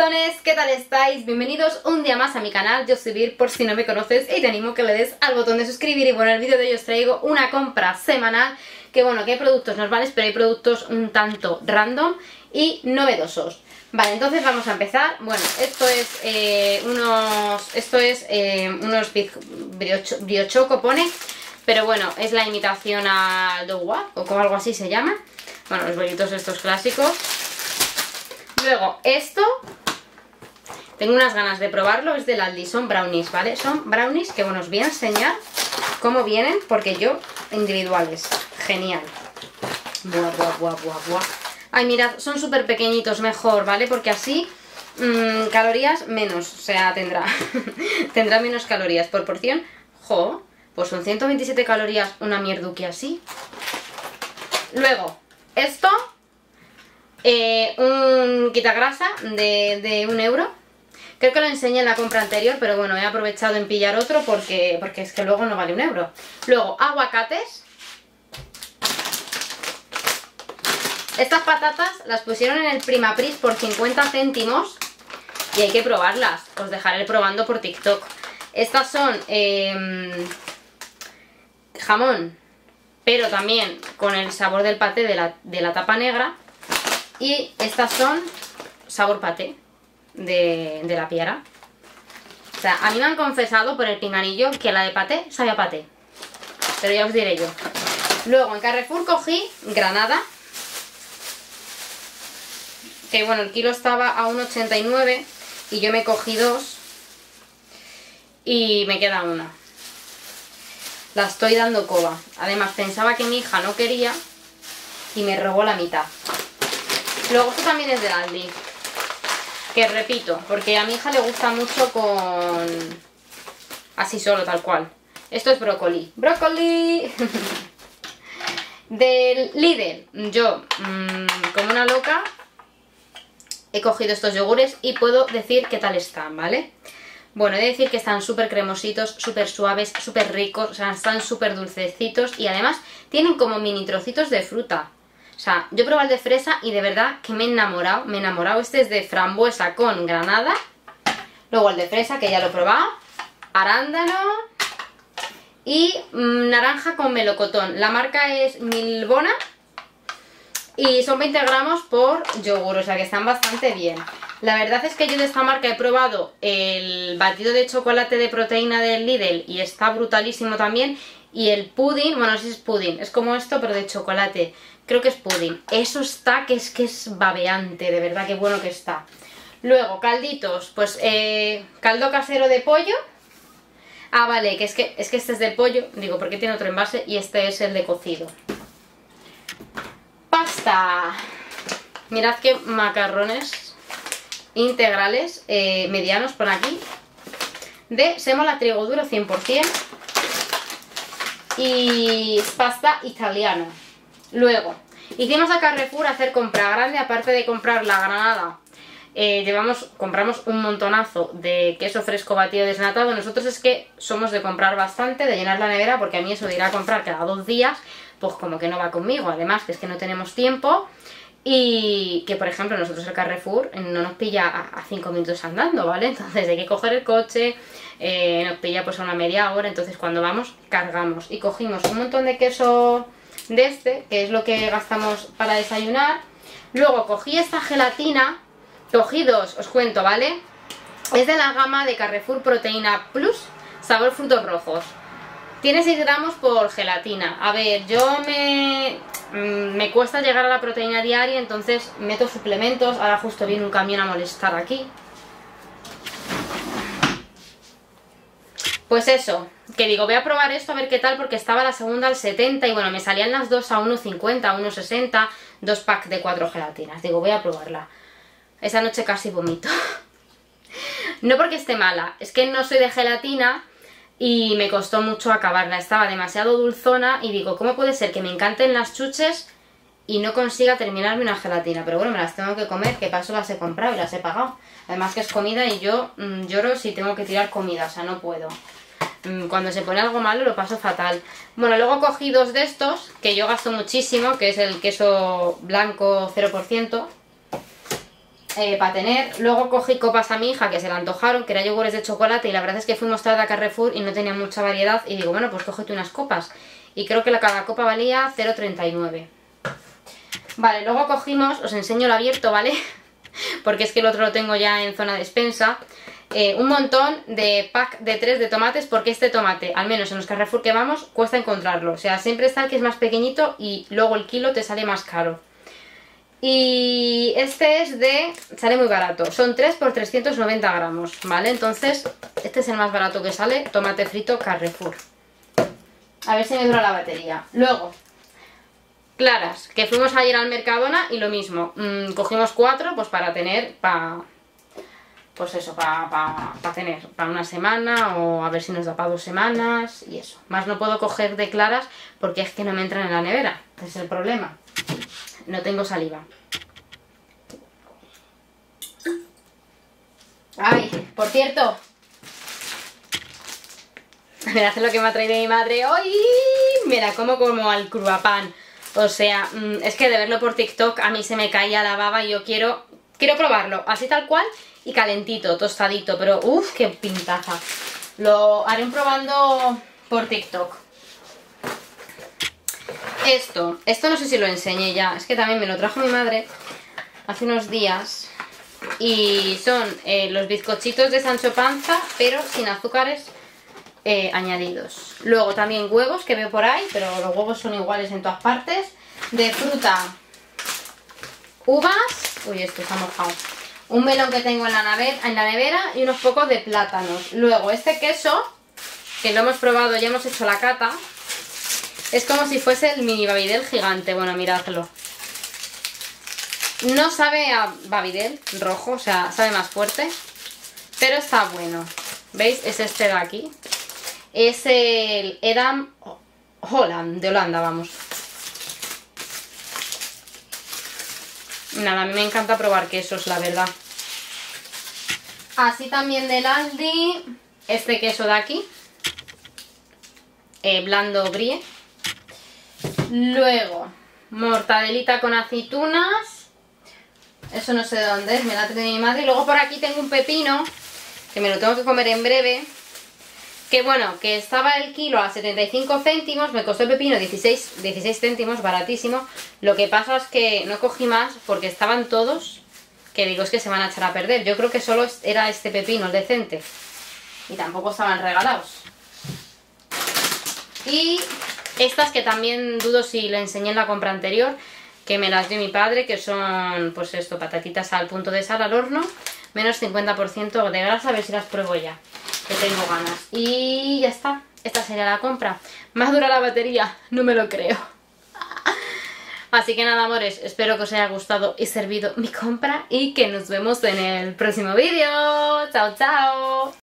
Juguetones, ¿qué tal estáis? Bienvenidos un día más a mi canal, yo soy Vir, por si no me conoces, y te animo que le des al botón de suscribir. Y bueno, en el vídeo de hoy os traigo una compra semanal, que bueno, que hay productos normales, pero hay productos un tanto random y novedosos. Vale, entonces vamos a empezar. Bueno, esto es unos briochoco pone, pero bueno, es la imitación al Douwa, o como algo así se llama. Bueno, los bollitos estos clásicos. Luego, esto, tengo unas ganas de probarlo, es del Aldi, son brownies, ¿vale? Son brownies que, bueno, os voy a enseñar cómo vienen, porque yo, individuales, genial. Buah, buah, buah, buah, buah. Ay, mirad, son súper pequeñitos, mejor, ¿vale? Porque así, calorías menos, o sea, tendrá menos calorías por porción. Jo, pues son 127 calorías una mierduki así. Luego, esto... un quitagrasa de 1 euro. Creo que lo enseñé en la compra anterior, pero bueno, he aprovechado en pillar otro porque es que luego no vale 1 euro. Luego, aguacates. Estas patatas las pusieron en el Primapris por 50 céntimos y hay que probarlas. Os dejaré probando por TikTok. Estas son jamón, pero también con el sabor del paté de la tapa negra. Y estas son sabor paté de la piara. O sea, a mí me han confesado por el pinganillo que la de paté sabe a paté. Pero ya os diré yo. Luego en Carrefour cogí granada. Que bueno, el kilo estaba a 1,89 y yo me cogí 2. Y me queda una. La estoy dando coba. Además pensaba que mi hija no quería y me robó la mitad. Luego esto también es del Aldi, que repito, porque a mi hija le gusta mucho con... así solo, tal cual. Esto es brócoli. ¡Brócoli! Del Lidl, yo, como una loca, he cogido estos yogures y puedo decir qué tal están, ¿vale? Bueno, he de decir que están súper cremositos, súper suaves, súper ricos, o sea, están súper dulcecitos y además tienen como mini trocitos de fruta. O sea, yo he probado el de fresa y de verdad que me he enamorado. Este es de frambuesa con granada. Luego el de fresa, que ya lo he probado. Arándano. Y naranja con melocotón. La marca es Milbona. Y son 20 gramos por yogur, o sea que están bastante bien. La verdad es que yo de esta marca he probado el batido de chocolate de proteína del Lidl y está brutalísimo también. Y el pudding, bueno, no sé si es pudding, es como esto pero de chocolate. Creo que es pudding. Eso está, que es babeante, de verdad, qué bueno que está. Luego, calditos, pues caldo casero de pollo. Ah, vale, que es que este es de pollo, digo, porque tiene otro envase y este es el de cocido. Pasta. Mirad qué macarrones integrales, medianos, por aquí. De sémola trigo duro 100%. Y pasta italiana. Luego, hicimos a Carrefour a hacer compra grande, aparte de comprar la granada. Compramos un montonazo de queso fresco batido desnatado. Nosotros es que somos de comprar bastante, de llenar la nevera, porque a mí eso de ir a comprar cada 2 días, pues como que no va conmigo. Además, que es que no tenemos tiempo. Y que, por ejemplo, nosotros el Carrefour no nos pilla a 5 minutos andando, ¿vale? Entonces hay que coger el coche, nos pilla pues a una media hora, entonces cuando vamos, cargamos. Y cogimos un montón de queso de este, que es lo que gastamos para desayunar. Luego cogí esta gelatina, cogí 2, os cuento, ¿vale? Es de la gama de Carrefour Proteína Plus, sabor frutos rojos. Tiene 6 gramos por gelatina. A ver, yo me cuesta llegar a la proteína diaria, entonces meto suplementos. Ahora justo viene un camión a molestar aquí. Pues eso, que digo, voy a probar esto a ver qué tal, porque estaba la segunda al 70 y bueno, me salían las dos a 1,50, a 1,60, 2 packs de 4 gelatinas. Digo, voy a probarla. Esa noche casi vomito. No porque esté mala, es que no soy de gelatina y me costó mucho acabarla. Estaba demasiado dulzona y digo, ¿cómo puede ser que me encanten las chuches y no consiga terminarme una gelatina? Pero bueno, me las tengo que comer, que paso las he comprado y las he pagado. Además que es comida y yo lloro si tengo que tirar comida, o sea, no puedo. Cuando se pone algo malo lo paso fatal. Bueno, luego cogí 2 de estos, que yo gasto muchísimo, que es el queso blanco 0%. para tener. Luego cogí copas a mi hija que se le antojaron, que eran yogures de chocolate, y la verdad es que fuimos tarde a Carrefour y no tenía mucha variedad, y digo, bueno, pues cógete unas copas, y creo que cada copa valía 0,39. Vale, luego cogimos, os enseño el abierto, ¿vale? Porque es que el otro lo tengo ya en zona despensa. Un montón de pack de 3 de tomates, porque este tomate, al menos en los Carrefour que vamos, cuesta encontrarlo. O sea, siempre está el que es más pequeñito y luego el kilo te sale más caro. Y este es sale muy barato, son 3 por 390 gramos, ¿vale? Entonces, este es el más barato que sale, tomate frito Carrefour. A ver si me dura la batería. Luego, claras, que fuimos ayer al Mercadona y lo mismo, cogimos 4 pues para tener, pues eso, para tener para una semana, o a ver si nos da para 2 semanas y eso. Más no puedo coger de claras porque es que no me entran en la nevera, ese es el problema. No tengo saliva. Ay, por cierto, mirad lo que me ha traído mi madre hoy. Mira, como al cruapán. O sea, es que de verlo por TikTok a mí se me caía la baba y yo quiero probarlo, así tal cual y calentito, tostadito, pero uff, qué pintaza. Lo haré probando por TikTok. Esto no sé si lo enseñé ya, es que también me lo trajo mi madre hace unos días. Y son los bizcochitos de Sancho Panza, pero sin azúcares añadidos. Luego también huevos que veo por ahí, pero los huevos son iguales en todas partes. De fruta, uvas, uy, esto está mojado. Un melón que tengo en la nevera y unos pocos de plátanos. Luego este queso, que lo hemos probado, ya hemos hecho la cata. Es como si fuese el mini Babidel gigante. Bueno, miradlo. No sabe a Babidel rojo, o sea, sabe más fuerte, pero está bueno. ¿Veis? Es este de aquí. Es el Edam Holland, de Holanda, vamos. Nada, a mí me encanta probar quesos, la verdad. Así también del Aldi, este queso de aquí, blando brie. Luego, mortadelita con aceitunas. Eso no sé de dónde es, me la trae mi madre. Y luego por aquí tengo un pepino, que me lo tengo que comer en breve. Que bueno, que estaba el kilo a 75 céntimos, me costó el pepino 16 céntimos, baratísimo. Lo que pasa es que no cogí más porque estaban todos, que digo, es que se van a echar a perder. Yo creo que solo era este pepino, el decente. Y tampoco estaban regalados. Y estas que también dudo si le enseñé en la compra anterior, que me las dio mi padre, que son, pues esto, patatitas al punto de sal al horno, menos 50% de grasa, a ver si las pruebo ya, que tengo ganas. Y ya está, esta sería la compra. ¿Más dura la batería? No me lo creo. Así que nada, amores, espero que os haya gustado y servido mi compra y que nos vemos en el próximo vídeo. ¡Chao, chao!